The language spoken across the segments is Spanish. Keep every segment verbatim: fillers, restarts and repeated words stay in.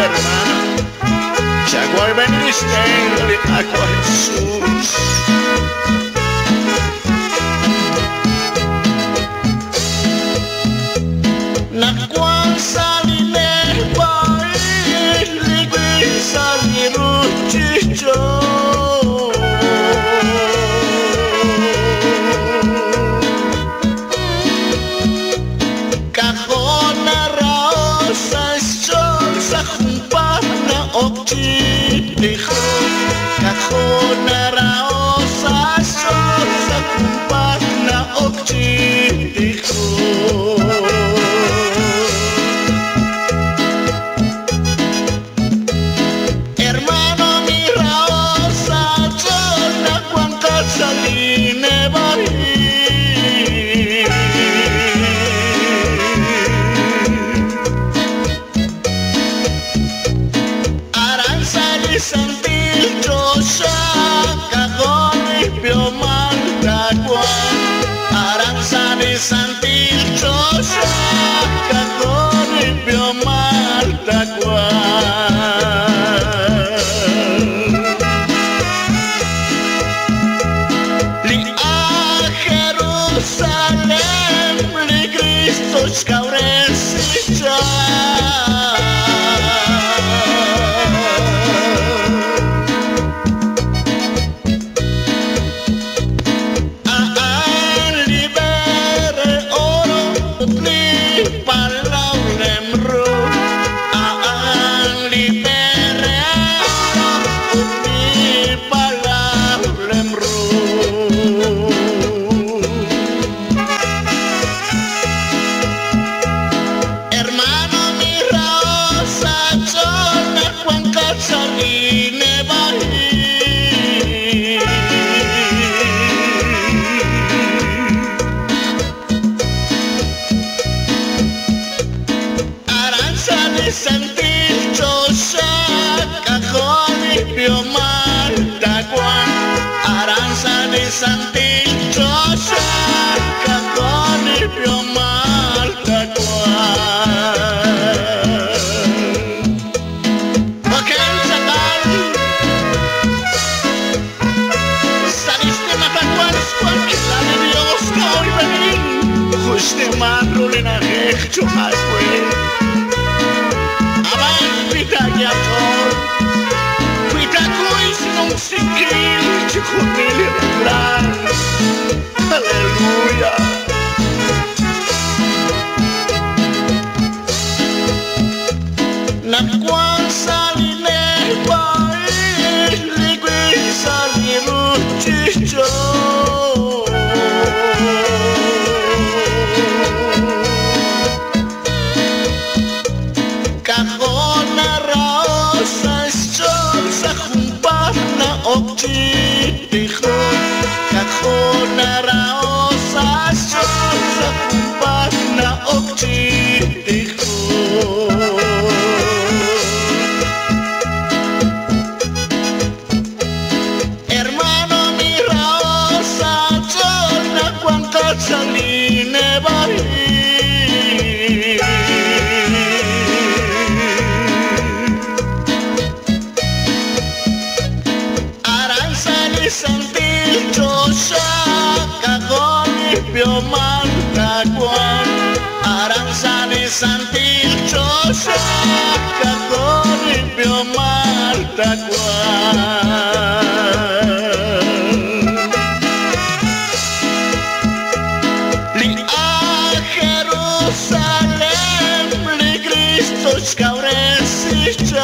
hermano. Chaguay veniste, Ako Jesús. Nakuan saline bai, ligwi saliru chicho. Dijo Kahona raosa sosa kumpana okchi dijo hermano mi raosa chona cuanca saline bahi sentir chosa cagoni pioman taguan aranza de sentir chosa cagoni pioman taguan li a Jerusalem li Cristo scauresicha sentir chosa cajoni pioman taguan aranza de sentir chosa cajoni pioman taguan Bakal chaval saliste mataguan squad la de Dios hoy venir juste marro le na hecho aswe Tagliator, qui da cui non si chiede, ci conviene parlare, alleluia. Nakuan saline bai, ligwi saliru chicho. Okchi dijo Kahona raosa sosa kumpana okchi dijo hermano mi raosa chona cuanca saline bahi sentir chosa cagoni pioman taguan aranza de sentir chosa cagoni pioman taguan li a Jerusalem li Cristo scauresicha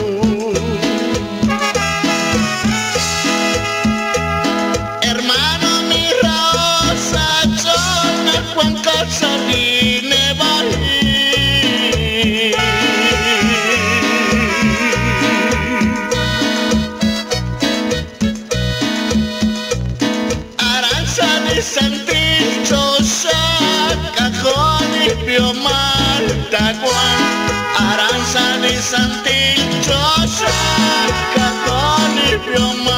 hermano Santil, Chosa, Cajones, Piomar, Tacuán, Aranza de Santil, Chosa, Cajones, Piomar.